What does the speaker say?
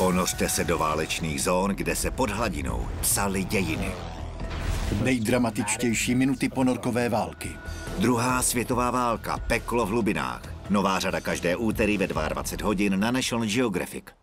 Ponořte se do válečných zón, kde se pod hladinou psaly dějiny. Nejdramatičtější minuty ponorkové války. Druhá světová válka, peklo v hlubinách. Nová řada každé úterý ve 22 hodin na National Geographic.